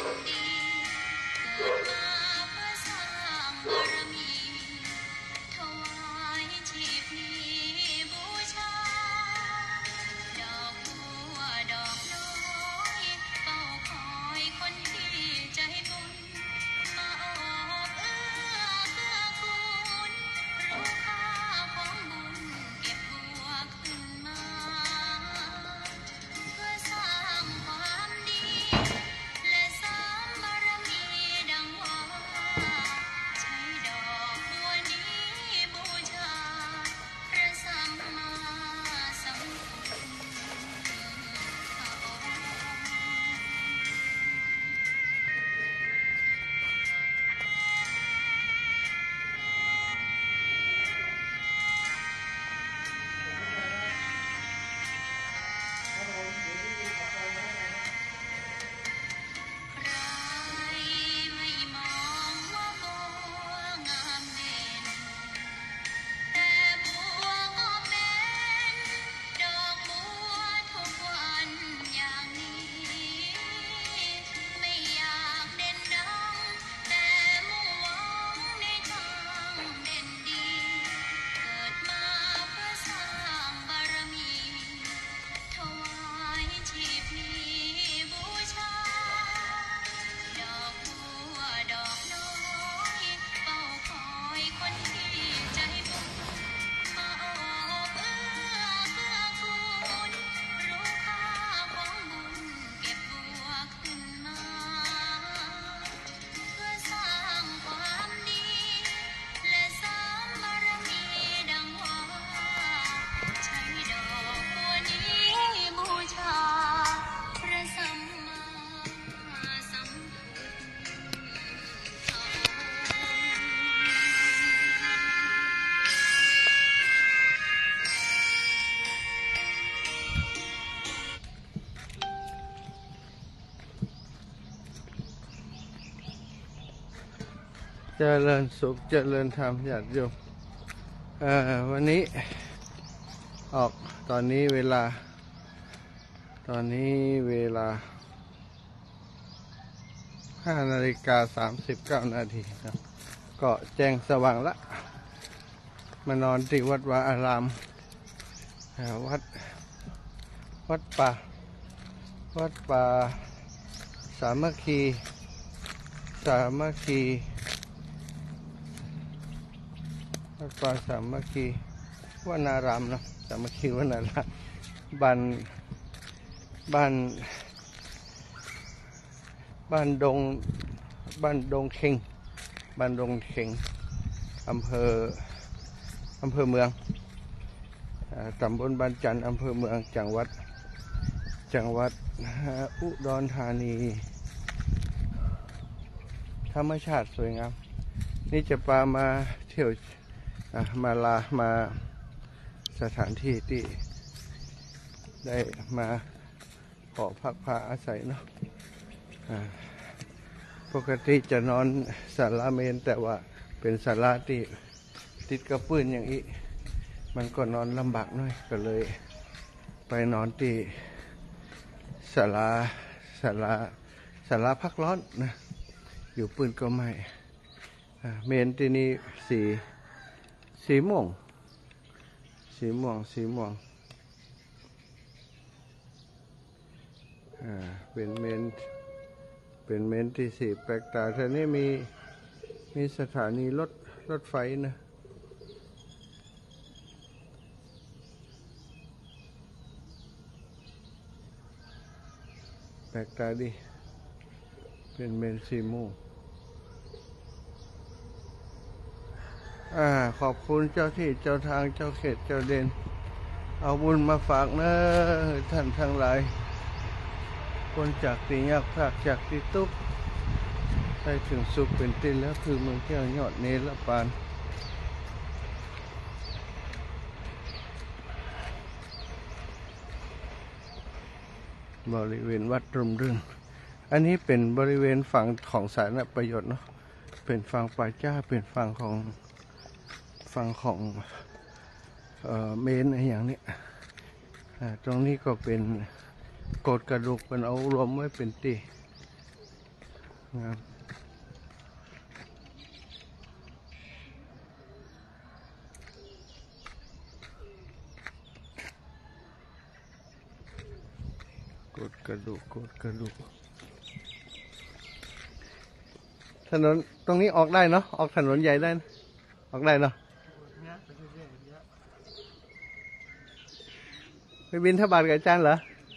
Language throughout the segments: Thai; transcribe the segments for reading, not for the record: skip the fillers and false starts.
เจริญสุขเจริญธรรมญาติโยมวันนี้ออกตอนนี้เวลา5:39 นาทีครับก็แจ้งสว่างละมานอนที่วัดวาอารามวัดป่าสามัคคีวัดป่าสามัคคีวนารามเนาะสามัคคีวนารามบ้านดงเข็งอำเภอเมืองตำบลบ้านจันทร์อำเภอเมืองจังหวัดอุดรธานีธรรมชาติสวยงามนี่จะพามาเที่ยวมาสถานที่ที่ได้มาขอพักพาอาศัยเนาะปกติจะนอนศาลาเมนแต่ว่าเป็นศาลาที่ติดกระปื้นอย่างนี้มันก็นอนลำบากหน่อยก็เลยไปนอนที่ศาลาพักร้อนนะอยู่ปืนก็ไม่เมนที่นี่สีม่วงเป็นเมนที่สีแปลกตาแต่นี่มีสถานีรถไฟนะแปลกตาดิเป็นเมนสีม่วงขอบคุณเจ้าที่เจ้าทางเจ้าเขตเจ้าเด่นเอาบุญมาฝากนะท่านทั้งหลายคนจากตียากพากจากตีตุกได้ถึงสุขเป็นตินแล้วคือเมืองเที่ยวยอดเนรปานบริเวณวัดร่มรื่นอันนี้เป็นบริเวณฝั่งของสาธารณประโยชน์เนาะเป็นฝั่งป่าจ้าเป็นฝั่งของเมนอะไรอย่างนี้ตรงนี้ก็เป็นโกดกระดูกเป็นเอารวมไว้เป็นตีงามกดกระดูกถนนตรงนี้ออกได้เนาะออกถนนใหญ่ได้นะออกได้เนาะไปบินทบาทกับอาจารย์เหรอ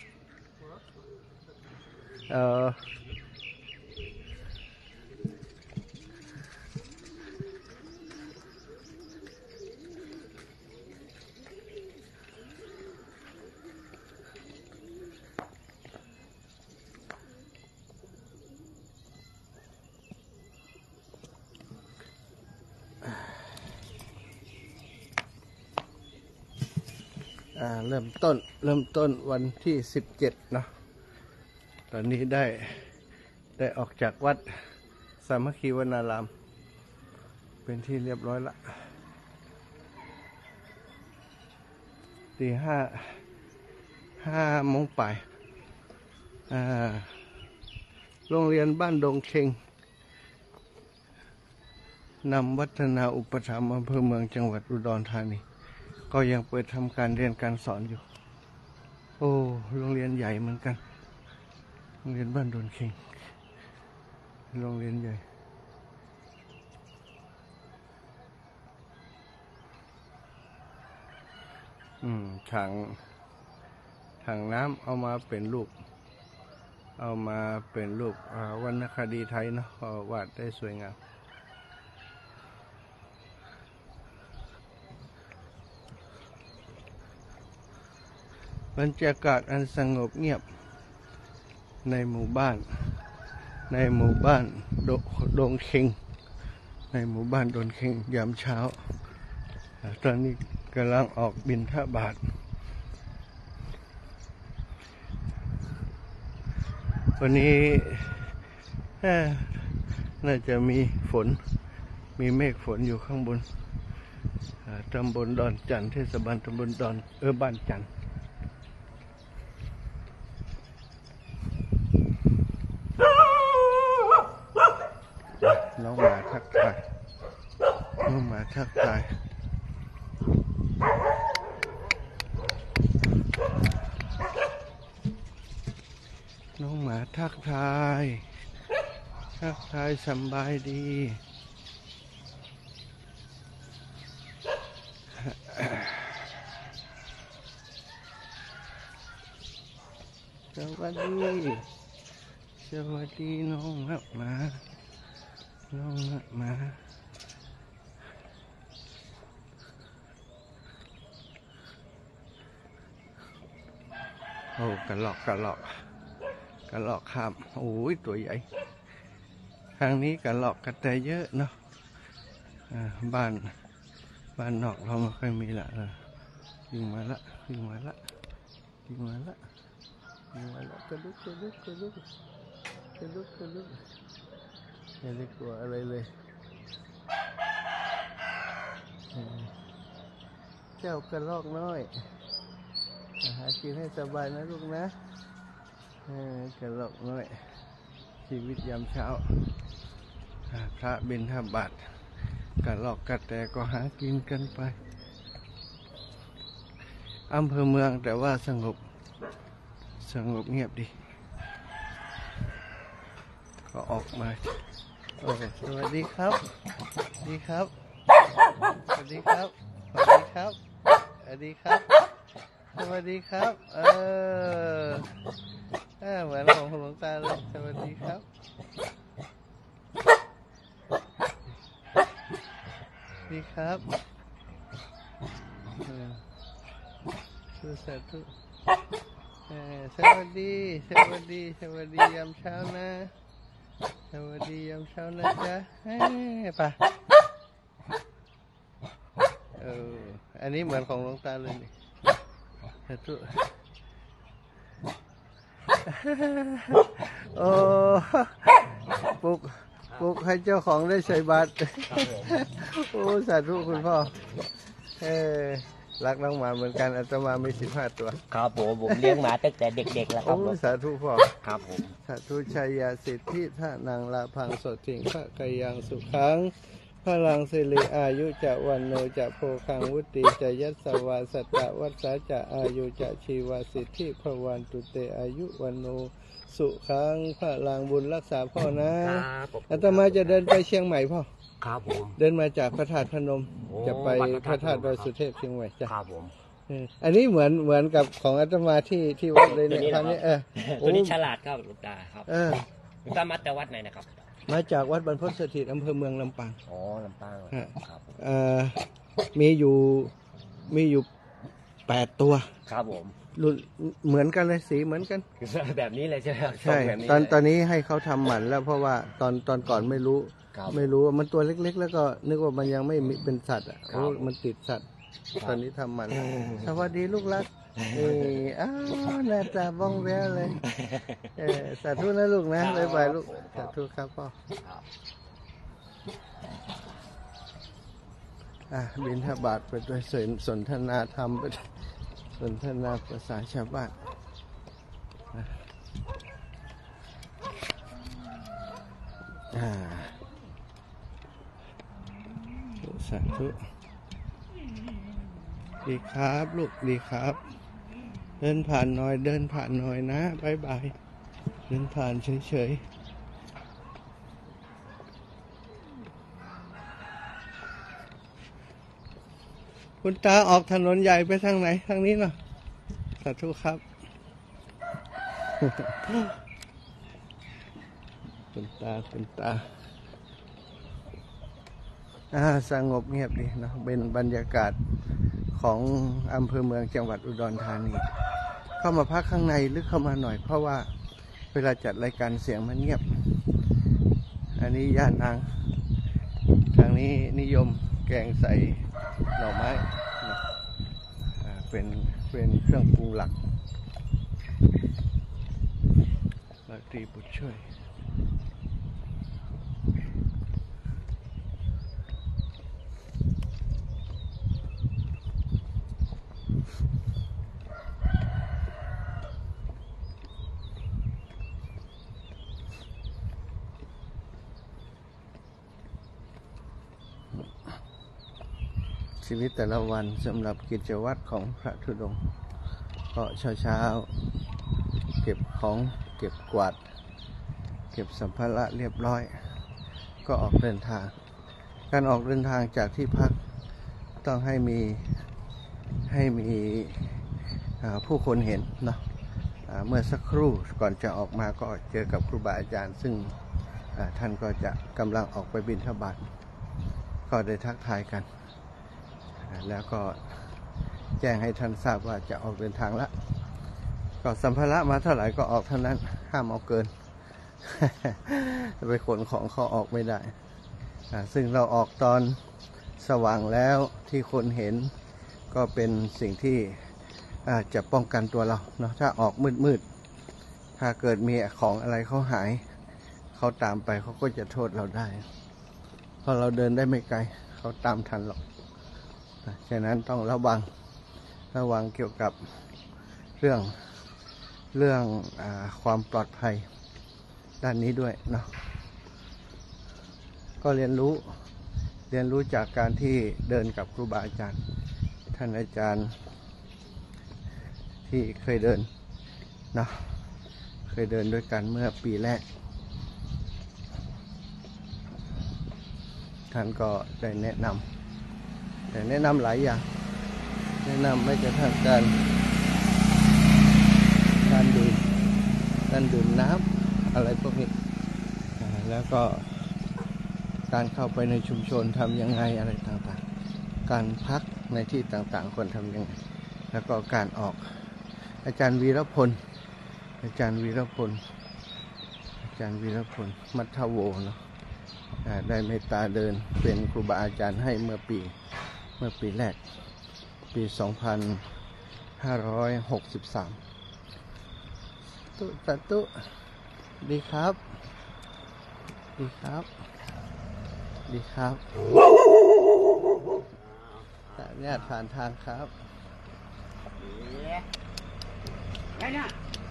เริ่มต้นวันที่17เนาะตอนนี้ได้ออกจากวัดสามัคคีวนารามเป็นที่เรียบร้อยละตีห้าโมงป่ายโรงเรียนบ้านดงเค็งนำวัฒนาอุปถัมภ์อำเภอเมืองจังหวัดอุดรธานีก็ยังเปิดทำการเรียนการสอนอยู่โอ้โรงเรียนใหญ่เหมือนกันโรงเรียนบ้านดงเค็งโรงเรียนใหญ่ถังน้ำเอามาเป็นรูปวรรณคดีไทยเนาะวาดได้สวยงามบรรยากาศอันสงบเงียบในหมู่บ้านดงเค็งในหมู่บ้านดงเค็งยามเช้าตอนนี้กำลังออกบิณฑบาตวันนี้น่าจะมีเมฆฝนอยู่ข้างบนตำบลดอนจันทร์เทศบาลตำบลบ้านจันทร์น้องหมาทักทายน้องหมาทักทายสบายดีสวัสดีน้องหมาโอ้กระหลอกข้ามโอ้ยตัวใหญ่ทางนี้กระหลอกกระแตเยอะเนาะบ้านนอกเราไม่ค่อยมีละยิงมาละกระลุกไม่ได้กลัวอะไรเลยเจ้ากระรอกน้อยหากินให้สบายนะลูกนะกระรอกน้อยชีวิตยามเช้าพระบิณฑบาตกระรอกกระแตก็หากินกันไปอำเภอเมืองแต่ว่าสงบเงียบดีก็ออกมาสวัสดีครับเหมือนของหลวงตาเลยสวัสดีครับสาธุสวัสดียามเช้านะจ๊ะป่ะอันนี้เหมือนของหลวงตาเลยนี่สาธุโอ้ปลุกให้เจ้าของได้ใส่บาตรโอ้สาธุคุณพ่อรักน้องหมาเหมือนกันอาตมามี15 ตัวครับผมเลี้ยงหมาตั้งแต่เด็กๆแล้วครับโอ้สาธุพ่อครับผมสาธุชัยยาสิทธิท่านังลาพังสดถิงพระกายังสุขังพลังสิริอายุจะวันโนจะโพคังวุติจะยัสสวาสตะวัสสะจะอายุจะชีวาสิทธิพวันตุเตอายุวันโนสุขังพลังบุญรักษาพ่อนะอาตมาจะเดินไปเชียงใหม่พ่อครับผมเดินมาจากพระธาตุพนมจะไปพระธาตุดอยสุเทพเชียงใหม่จ้ะครับผมอันนี้เหมือนกับของอาตมาที่วัดเลยเนี่ยครั้งนี้ตัวนี้ฉลาดครับหลวงตาครับหลวงตามาแต่วัดไหนนะครับมาจากวัดบรรพตสถิตอำเภอเมืองลำปางอ๋อลำปางครับมีอยู่8 ตัวครับผมเหมือนกันเลยสีเหมือนกันแบบนี้เลยใช่ไหมใช่ตอนนี้ให้เขาทำหมันแล้วเพราะว่าตอนก่อนไม่รู้ว่ามันตัวเล็กๆแล้วก็นึกว่ามันยังไม่เป็นสัตว์โอ้มันติดสัตว์ตอนนี้ทำหมันสวัสดีลูกรักอ้าวหน้าตาบ้องแววเลยสาธุนะลูกนะบ๊ายบายลูกสาธุครับพ่อบิณฑบาตไปด้วยสนทนาธรรมไปสนทนาภาษาชาวบ้านสาธุดีครับลูกดีครับเดินผ่านหน่อยนะบายบายเดินผ่านเฉยๆคุณตาออกถนนใหญ่ไปทางไหนทางนี้เนาะสาธุครับคุณตาสงบเงียบดีเนาะเป็นบรรยากาศของอำเภอเมืองจังหวัดอุดรธานีเข้ามาพักข้างในลึกเข้ามาหน่อยเพราะว่าเวลาจัดรายการเสียงมันเงียบอันนี้ย่านางทางนี้นิยมแกงใส่หน่อไม้เป็นเครื่องปรุงหลักราตรีบุตรช่วยชีวิตแต่ละวันสำหรับกิจวัตรของพระธุดงค์ก็เช้าเก็บของเก็บกวาดเก็บสัมภาระเรียบร้อยก็ออกเดินทางการออกเดินทางจากที่พักต้องให้มีผู้คนเห็นเนาะเมื่อสักครู่ก่อนจะออกมาก็เจอกับครูบาอาจารย์ซึ่งท่านก็จะกำลังออกไปบิณฑบาตก็ได้ทักทายกันแล้วก็แจ้งให้ท่านทราบว่าจะออกเดินทางแล้วก็สัมภาระมาเท่าไหร่ก็ออกเท่านั้นห้ามเอาเกิน ไปขนของเขาออกไม่ได้ซึ่งเราออกตอนสว่างแล้วที่คนเห็นก็เป็นสิ่งที่จะป้องกันตัวเราเนาะถ้าออกมืดถ้าเกิดมีของอะไรเขาหายเขาตามไปเขาก็จะโทษเราได้เพราะเราเดินได้ไม่ไกลเขาตามทันหรอกฉะนั้นต้องระวังเกี่ยวกับเรื่องความปลอดภัยด้านนี้ด้วยเนาะก็เรียนรู้จากการที่เดินกับครูบาอาจารย์ท่านอาจารย์ที่เคยเดินเนาะเคยเดินด้วยกันเมื่อปีแรกท่านก็ได้แนะนำหลายอย่างแนะนำไม่กระทั่งการดื่มน้ำอะไรพวกนี้แล้วก็การเข้าไปในชุมชนทำยังไงอะไรต่างๆการพักในที่ต่างๆควรทำยังไงแล้วก็การออกอาจารย์วีรพลมัทโวเนาะได้เมตตาเดินเป็นครูบาอาจารย์ให้เมื่อปีแรกปี 2563ตุดีครับเนี่ยผ่านทางครับไงเนี่ย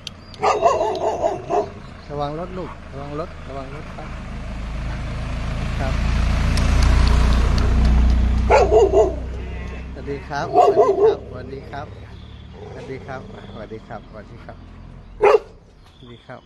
ระวังรถลูกระวังรถครับครับสวัสดีครับสวัสดีครับสวัสดีครับสวัสดีครับสวัสดีครับสวัสดีครับ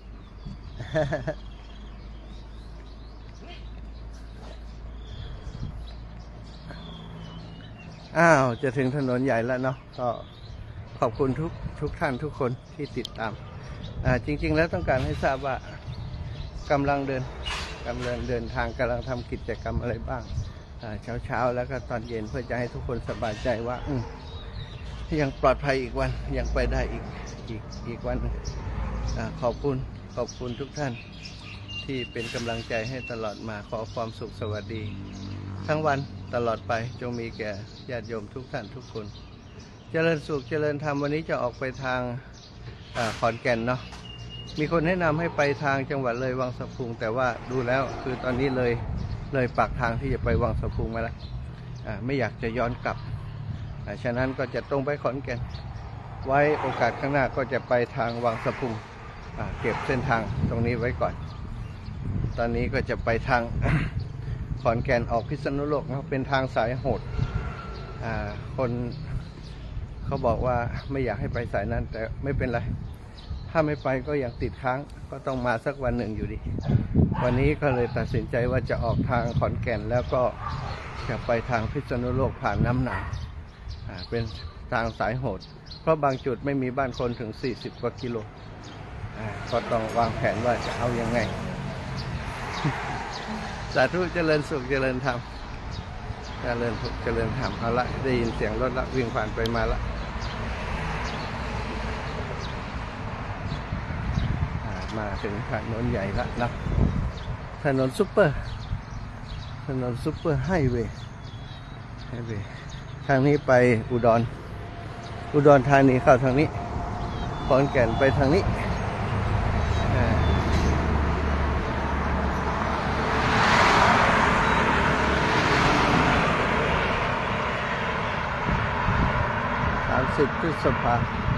อ้าวจะถึงถนนใหญ่แล้วเนาะก็ขอบคุณทุกท่านทุกคนที่ติดตามจริงๆแล้วต้องการให้ทราบว่ากำลังเดินทางกำลังทำกิจกรรมอะไรบ้างเช้าแล้วก็ตอนเย็นเพื่อจะให้ทุกคนสบายใจว่ายังปลอดภัยอีกวันยังไปได้อีกวันขอบคุณทุกท่านที่เป็นกำลังใจให้ตลอดมาขอความสุขสวัสดีทั้งวันตลอดไปจงมีแก่ญาติโยมทุกท่านทุกคนเจริญสุขเจริญธรรมวันนี้จะออกไปทางขอนแก่นเนาะมีคนแนะนำให้ไปทางจังหวัดเลยวังสะพุงแต่ว่าดูแล้วคือตอนนี้เลยปากทางที่จะไปวังสะพุงมาแล้วไม่อยากจะย้อนกลับฉะนั้นก็จะตรงไปขอนแก่นไว้โอกาสข้างหน้าก็จะไปทางวังสะพุงเก็บเส้นทางตรงนี้ไว้ก่อนตอนนี้ก็จะไปทาง ขอนแก่นออกพิษณุโลกนะเป็นทางสายโหดคนเขาบอกว่าไม่อยากให้ไปสายนั้นแต่ไม่เป็นไรถ้าไม่ไปก็ยังติดค้างก็ต้องมาสักวันหนึ่งอยู่ดีวันนี้ก็เลยตัดสินใจว่าจะออกทางขอนแก่นแล้วก็จะไปทางพิษณุโลกผ่านน้ำหนาวเป็นทางสายโหดเพราะบางจุดไม่มีบ้านคนถึง40 กว่ากิโลก็ต้องวางแผนว่าจะเอายังไงสาธุเจริญสุขเจริญธรรมเจริญสุขเจริญธรรมเอาละได้ยินเสียงรถละวิ่งผ่านไปมาละมาถึงถนนใหญ่ละนะถนนซุปเปอร์ไฮเวย์ทางนี้ไปอุดรธานีเข้าทางนี้ขอนแก่นไปทางนี้30 พฤษภาคม